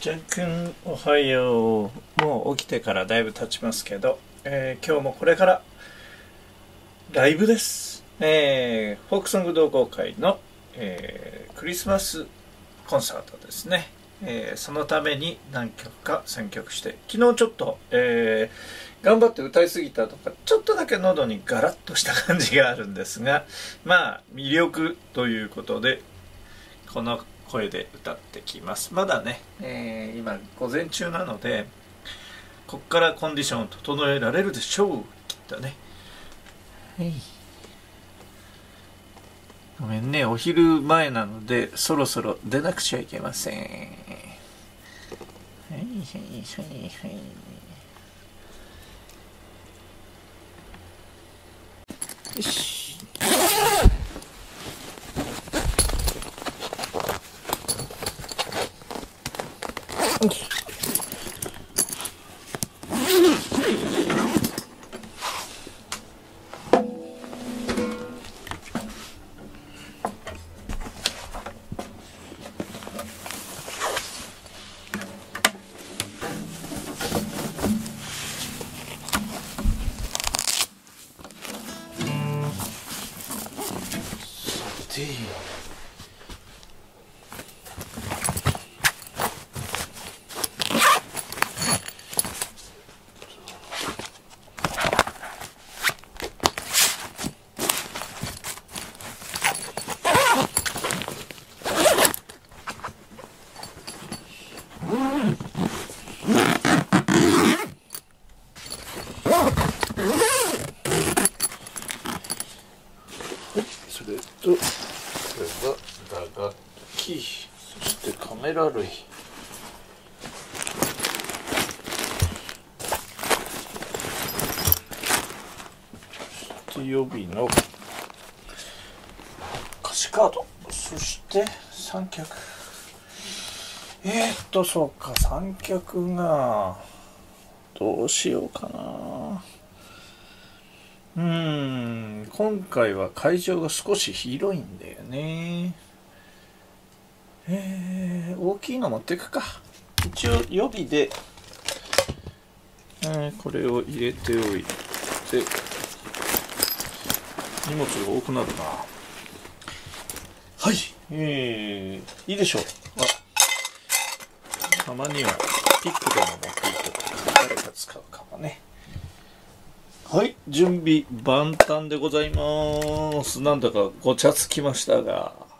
ジャン君おはよう。もう起きてからだいぶ経ちますけど、今日もこれからライブです。フォークソング同好会の、クリスマスコンサートですね。そのために何曲か選曲して、昨日ちょっと、頑張って歌いすぎたとか、ちょっとだけ喉にガラッとした感じがあるんですが、まあ魅力ということでこの声で歌ってきます。まだね、今午前中なので、こっからコンディションを整えられるでしょう、きっとね。はい、ごめんね、お昼前なのでそろそろ出なくちゃいけません。はいはいはいはい。よし。それとこれが打楽器、そしてカメラ類、そして予備の歌詞カード、そして三脚。そうか、三脚がどうしようかな。今回は会場が少し広いんだよね。大きいの持っていくか。一応予備で、これを入れておいて、荷物が多くなるな。はい、いいでしょう。たまにはピックでも持っていくと誰か使うかもね。はい、準備万端でございます。なんだかごちゃつきましたが。